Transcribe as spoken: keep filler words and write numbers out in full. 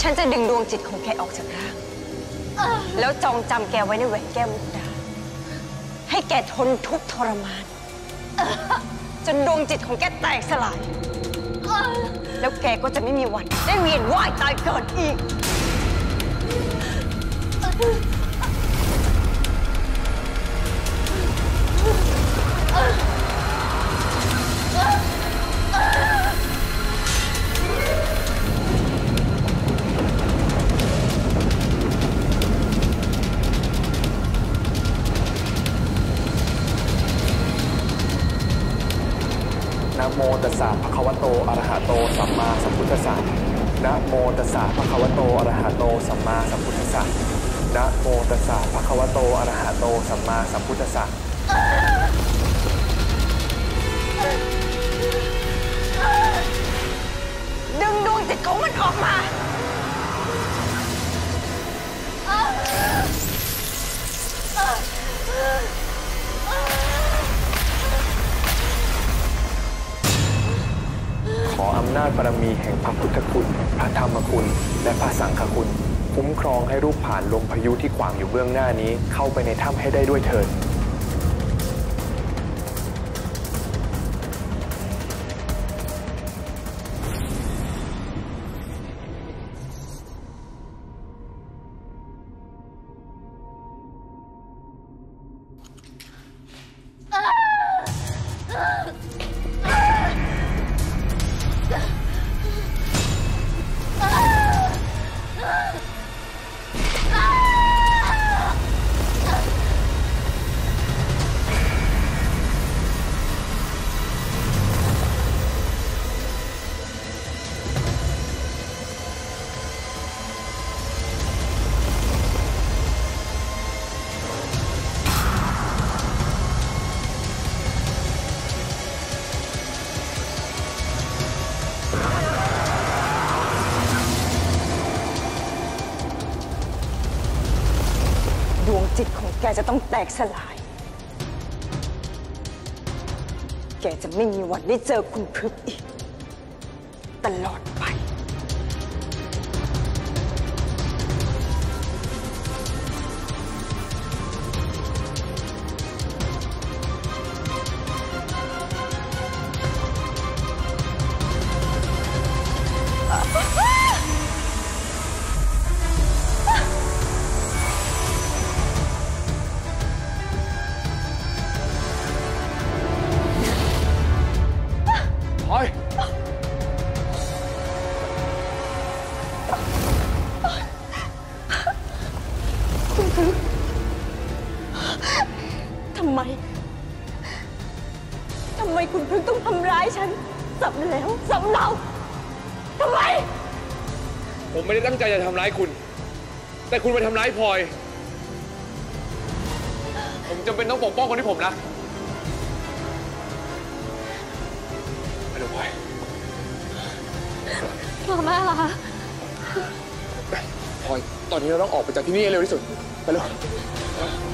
ฉันจะดึงดวงจิตของแกออกจากร่างแล้วจองจำแกไว้ในแหวนแก้วมุกดาให้แกทนทุกข์ทรมานจนดวงจิตของแกแตกสลายแล้วแกก็จะไม่มีวันได้เวียนว่ายตายเกิดอีกนะโมตัสสะภะคะวะโตอะระหะโตสัมมาสัมพุทธัสสะนะโมตัสสะภะคะวะโตอะระหะโตสัมมาสัมพุทธัสสะนะโมตัสสะภะคะวะโตอะระหะโตสัมมาสัมพุทธัสสะดึงดวงจิตของมันออกมาขออำนาจบารมีแห่งพระพุทธคุณพระธรรมคุณและพระสังฆคุณคุ้มครองให้รูปผ่านลมพายุที่ขวางอยู่เบื้องหน้านี้เข้าไปในถ้ำให้ได้ด้วยเถิดดวงจิตของแกจะต้องแตกสลายแกจะไม่มีวันได้เจอคุณพฤกษ์อีกตลอดไปคุณพฤกษ์ทำไมทำไมคุณพฤกษ์ต้องทำร้ายฉันซ้ำแล้วซ้ำเล่าทำไมผมไม่ได้ตั้งใจจะทำร้ายคุณแต่คุณไปทำร้ายพลอยผมจำเป็นต้องปกป้องคนที่ผมรักไปดูพลอยพ่อแม่ล่ะคะพลอยตอนนี้เราต้องออกไปจากที่นี่ให้เร็วที่สุดไปเร็ว